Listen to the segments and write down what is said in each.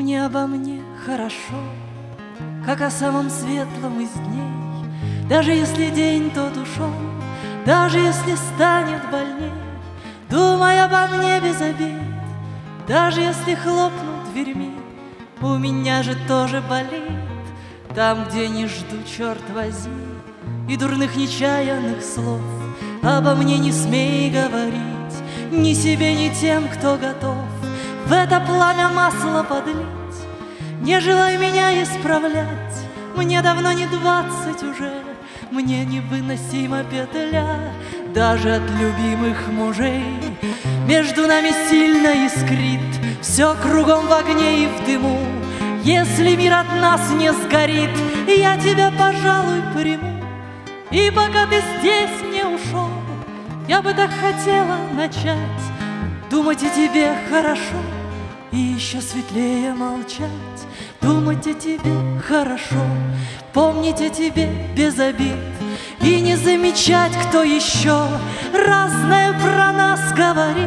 Помни обо мне хорошо, как о самом светлом из дней. Даже если день тот ушел, даже если станет больней, думай обо мне без обид. Даже если хлопнут дверьми, у меня же тоже болит. Там, где не жду, черт возьми, и дурных нечаянных слов обо мне не смей говорить, ни себе, ни тем, кто готов в это пламя масло подлить. Не желай меня исправлять, мне давно не 20 уже, мне невыносима петля даже от любимых мужей. Между нами сильно искрит, все кругом в огне и в дыму. Если мир от нас не сгорит, я тебя, пожалуй, приму. И пока ты здесь не ушел, я бы так хотела начать думать о тебе хорошо и еще светлее молчать. Думать о тебе хорошо, помнить о тебе без обид и не замечать, кто еще разное про нас говорит.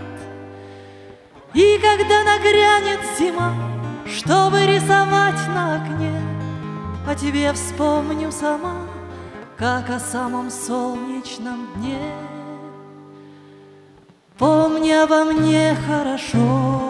И когда нагрянет зима, чтобы рисовать на окне, о тебе вспомню сама, как о самом солнечном дне. Помни обо мне хорошо.